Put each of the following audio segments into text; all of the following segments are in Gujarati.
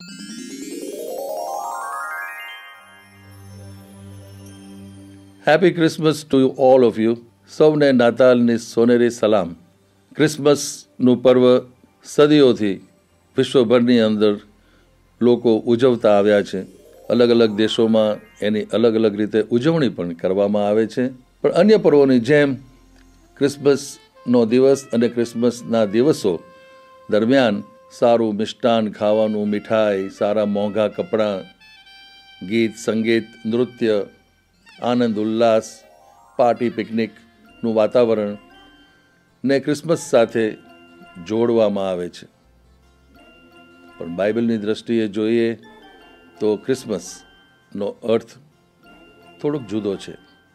Happy Christmas to all of you. સૌને નાતાલની સોનેરી સલામ. ક્રિસમસનું પર્વ સદીઓથી વિશ્વભરની અંદર લોકો ઉજવતા આવ્યા છે. અલગ અલગ દેશોમાં એની અલગ અલગ રીતે ઉજવણી પણ કરવામાં આવે છે. પણ અન્ય પર્વોની જેમ ક્રિસમસનો દિવસ અને ક્રિસમસના દિવસો દરમિયાન સારું મિષ્ટાન ખાવાનું, મીઠાઈ, સારા મોંઘા કપડાં, ગીત સંગીત, નૃત્ય, આનંદ ઉલ્લાસ, પાર્ટી પિકનિકનું વાતાવરણ ને ક્રિસમસ સાથે જોડવામાં આવે છે. પણ બાઇબલની દ્રષ્ટિએ જોઈએ તો ક્રિસમસનો અર્થ થોડોક જુદો છે.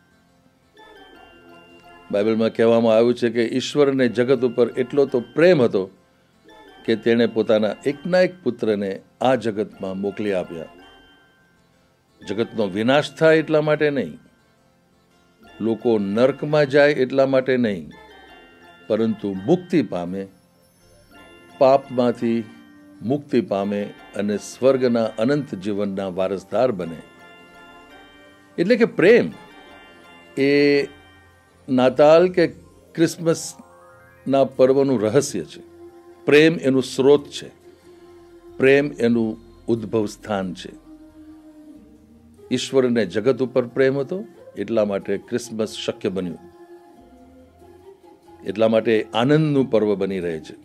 બાઇબલમાં કહેવામાં આવ્યું છે કે ઈશ્વરને જગત ઉપર એટલો તો પ્રેમ હતો કે તેણે પોતાના એકના એક પુત્રને આ જગતમાં મોકલી આપ્યા. જગતનો વિનાશ થાય એટલા માટે નહીં, લોકો નર્કમાં જાય એટલા માટે નહીં, પરંતુ મુક્તિ પામે, પાપમાંથી મુક્તિ પામે અને સ્વર્ગના અનંત જીવનના વારસદાર બને. એટલે કે પ્રેમ એ નાતાલ કે ક્રિસમસના પર્વનું રહસ્ય છે. પ્રેમ એનું સ્રોત છે, પ્રેમ એનું ઉદ્ભવ સ્થાન છે. ઈશ્વરને જગત ઉપર પ્રેમ હતો એટલા માટે ક્રિસમસ શક્ય બન્યું, એટલા માટે આનંદનું પર્વ બની રહે છે.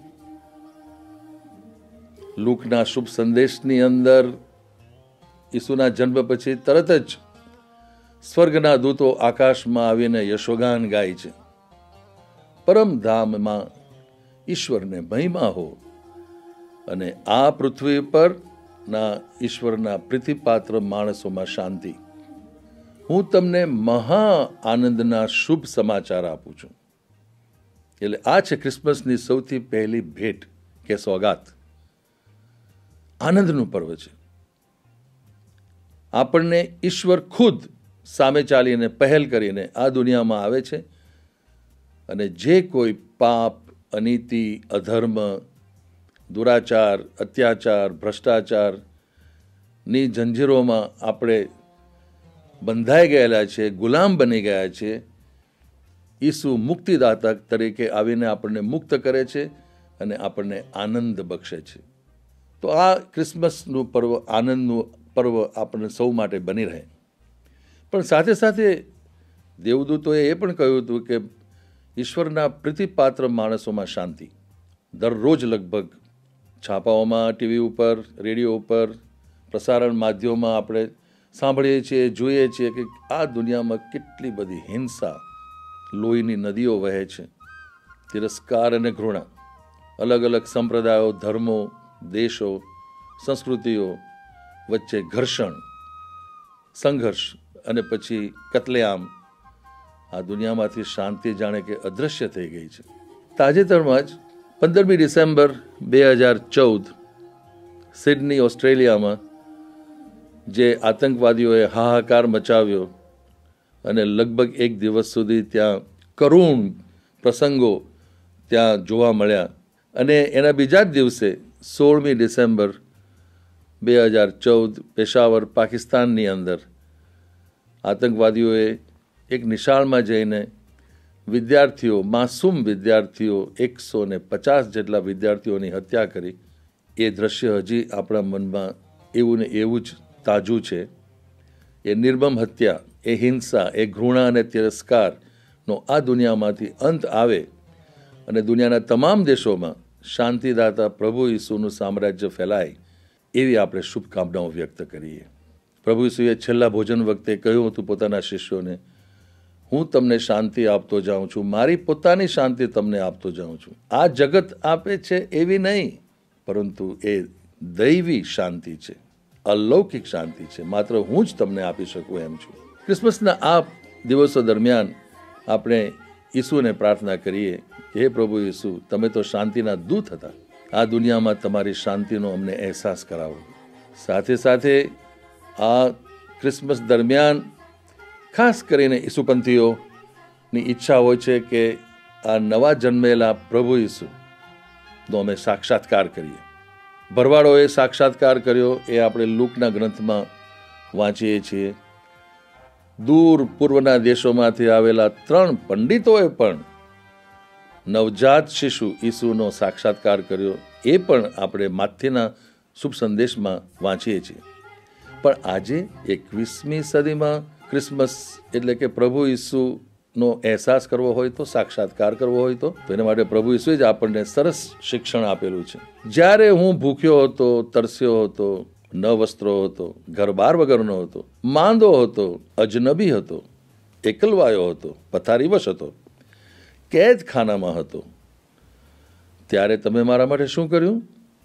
લૂકના શુભ સંદેશની અંદર ઈસુના જન્મ પછી તરત જ સ્વર્ગના દૂતો આકાશમાં આવીને યશોગાન ગાય છે. પરમધામમાં ઈશ્વરને મહિમા હો અને આ પૃથ્વી પર ના ઈશ્વરના પ્રીતિપાત્ર માણસોમાં શાંતિ. હું તમને મહા આનંદના શુભ સમાચાર આપું છું. એટલે આ છે ક્રિસમસની સૌથી પહેલી ભેટ કે સોગાત. આનંદનું પર્વ છે. આપણને ઈશ્વર ખુદ સામે ચાલીને પહેલ કરીને આ દુનિયામાં આવે છે અને જે કોઈ પાપ, અનીતિ, અધર્મ, દુરાચાર, અત્યાચાર, ભ્રષ્ટાચારની જંજીરોમાં આપણે બંધાઈ ગયેલા છે, ગુલામ બની ગયા છે, ઈસુ મુક્તિદાતા તરીકે આવીને આપણને મુક્ત કરે છે અને આપણને આનંદ બક્ષે છે. તો આ ક્રિસમસનું પર્વ, આનંદનું પર્વ આપણને સૌ માટે બની રહે. પણ સાથે સાથે દેવદૂતોએ એ પણ કહ્યું હતું કે ઈશ્વરના પ્રીતિપાત્ર માણસોમાં શાંતિ. દરરોજ લગભગ છાપાઓમાં, ટીવી ઉપર, રેડિયો ઉપર, પ્રસારણ માધ્યમોમાં આપણે સાંભળીએ છીએ, જોઈએ છીએ કે આ દુનિયામાં કેટલી બધી હિંસા, લોહીની નદીઓ વહે છે, તિરસ્કાર અને ઘૃણા, અલગ અલગ સંપ્રદાયો, ધર્મો, દેશો, સંસ્કૃતિઓ વચ્ચે ઘર્ષણ, સંઘર્ષ અને પછી કતલેઆમ. આ દુનિયામાંથી શાંતિ જાણે કે અદૃશ્ય થઈ ગઈ છે. તાજેતરમાં જ 15મી ડિસેમ્બર 2014 સિડની, ઓસ્ટ્રેલિયામાં જે આતંકવાદીઓએ હાહાકાર મચાવ્યો અને લગભગ એક દિવસ સુધી ત્યાં કરુણ પ્રસંગો ત્યાં જોવા મળ્યા. અને એના બીજા જ દિવસે 16મી ડિસેમ્બર 2014 પેશાવર, પાકિસ્તાનની અંદર આતંકવાદીઓએ એક નિશાળમાં જઈને વિદ્યાર્થીઓ, માસૂમ વિદ્યાર્થીઓ, 150 જેટલા વિદ્યાર્થીઓની હત્યા કરી. એ દ્રશ્ય હજી આપણા મનમાં એવું ને એવું જ તાજું છે. એ નિર્મમ હત્યા, એ હિંસા, એ ઘૃણા અને તિરસ્કારનો આ દુનિયામાંથી અંત આવે અને દુનિયાના તમામ દેશોમાં શાંતિદાતા પ્રભુ ઈસુનું સામ્રાજ્ય ફેલાય એવી આપણે શુભકામનાઓ વ્યક્ત કરીએ. પ્રભુ ઈસુએ છેલ્લા ભોજન વખતે કહ્યું હતું પોતાના શિષ્યોને, હું તમને શાંતિ આપતો જાઉં છું, મારી પોતાની શાંતિ તમને આપતો જાઉં છું. આ જગત આપે છે એવી નહીં, પરંતુ એ દૈવી શાંતિ છે, અલૌકિક શાંતિ છે. માત્ર હું જ તમને આપી શકું એમ છું. ક્રિસમસના આ દિવસો દરમિયાન આપણે ઈસુને પ્રાર્થના કરીએ કે હે પ્રભુ ઈસુ, તમે તો શાંતિના દૂત હતા, આ દુનિયામાં તમારી શાંતિનો અમને અહેસાસ કરાવો. સાથે સાથે આ ક્રિસમસ દરમિયાન ખાસ કરીને ઈસુપંથીઓની ઈચ્છા હોય છે કે આ નવા જન્મેલા પ્રભુ ઈસુનો અમે સાક્ષાત્કાર કરીએ. ભરવાડોએ સાક્ષાત્કાર કર્યો એ આપણે લૂકના ગ્રંથમાં વાંચીએ છીએ. દૂર પૂર્વના દેશોમાંથી આવેલા 3 પંડિતોએ પણ નવજાત શિશુ ઈસુનો સાક્ષાત્કાર કર્યો એ પણ આપણે માથેના શુભ સંદેશમાં વાંચીએ છીએ. પણ આજે 21મી સદીમાં ક્રિસમસ એટલે કે પ્રભુ ઈસુનો અહેસાસ કરવો હોય તો, સાક્ષાત્કાર કરવો હોય તો એના માટે પ્રભુ ઈસુએ જ આપણને સરસ શિક્ષણ આપેલું છે. જ્યારે હું ભૂખ્યો હતો, તરસ્યો હતો, ન વસ્ત્રો હતો, ઘર બાર વગરનો હતો, માંદો હતો, અજનબી હતો, એકલવાયો હતો, પથારીવશ હતો, કેદખાનામાં હતો, ત્યારે તમે મારા માટે શું કર્યું?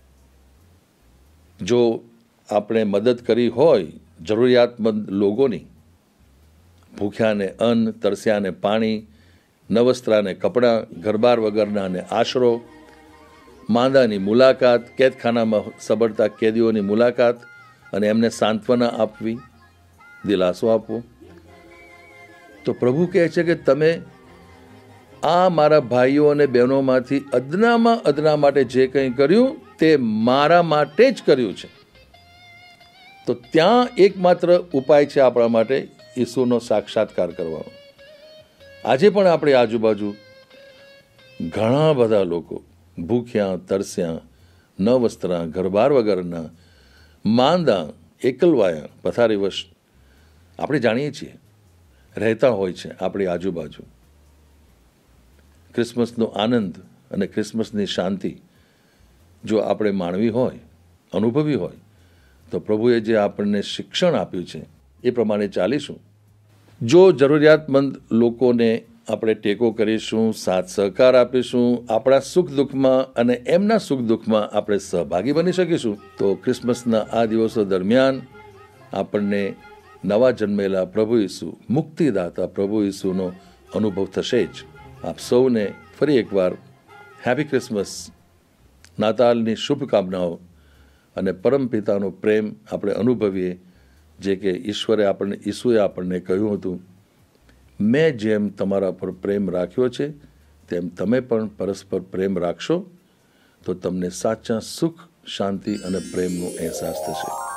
જો આપણે મદદ કરી હોય જરૂરિયાતમંદ લોકોની, ભૂખ્યાને અન્ન, તરસ્યાને પાણી, નવસ્ત્રાને કપડાં, ઘરબાર વગરનાને આશરો, માંદાની મુલાકાત, કેદખાનામાં સબડતા કેદીઓની મુલાકાત અને એમને સાંત્વના આપવી, દિલાસો આપવો, તો પ્રભુ કહે છે કે તમે આ મારા ભાઈઓ અને બહેનોમાંથી અદનામાં અદના માટે જે કંઈ કર્યું તે મારા માટે જ કર્યું છે. તો ત્યાં એકમાત્ર ઉપાય છે આપણા માટે ઈસુનો સાક્ષાત્કાર કરવાનો. આજે પણ આપણી આજુબાજુ ઘણા બધા લોકો ભૂખ્યા, તરસ્યા, ન વસ્ત્રા, ઘરબાર વગરના, માંદા, એકલવાયા, પથારીવશ આપણે જાણીએ છીએ રહેતા હોય છે આપણી આજુબાજુ. ક્રિસમસનો આનંદ અને ક્રિસમસની શાંતિ જો આપણે માણવી હોય, અનુભવી હોય, તો પ્રભુએ જે આપણને શિક્ષણ આપ્યું છે એ પ્રમાણે ચાલીશું. જો જરૂરિયાતમંદ લોકોને આપણે ટેકો કરીશું, સાથ સહકાર આપીશું, આપણા સુખ દુઃખમાં અને એમના સુખ દુઃખમાં આપણે સહભાગી બની શકીશું, તો ક્રિસમસના આ દિવસો દરમિયાન આપણને નવા જન્મેલા પ્રભુ ઈસુ, મુક્તિદાતા પ્રભુ ઈસુનો અનુભવ થશે જ. આપ સૌને ફરી એકવાર હેપી ક્રિસમસ, નાતાલની શુભકામનાઓ અને પરમપિતાનો પ્રેમ આપણે અનુભવીએ, જે કે ઈસુએ આપણને કહ્યું હતું, મેં જેમ તમારા પર પ્રેમ રાખ્યો છે તેમ તમે પણ પરસ્પર પ્રેમ રાખશો તો તમને સાચા સુખ, શાંતિ અને પ્રેમનો અહેસાસ થશે.